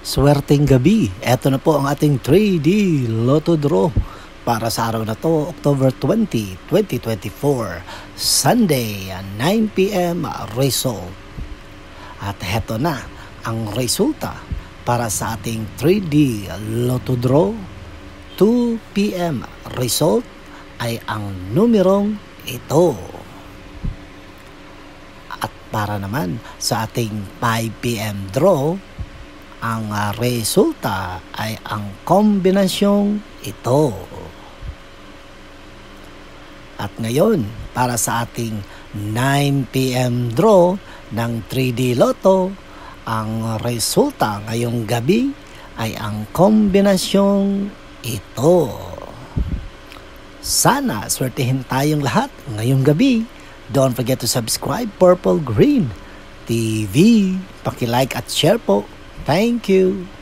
Swerteng gabi. Ito na po ang ating 3D Lotto Draw para sa araw na to, October 20, 2024, Sunday, 9 p.m. result. At heto na ang resulta para sa ating 3D Lotto Draw. 2 p.m. result ay ang numerong ito. At para naman sa ating 5 p.m. draw, ang resulta ay ang kombinasyong ito. At ngayon, para sa ating 9 p.m. draw ng 3D Lotto, ang resulta ngayong gabi ay ang kombinasyong ito. Sana swertihin tayong lahat ngayong gabi. Don't forget to subscribe Purple Green TV. Paki-like at share po. Thank you.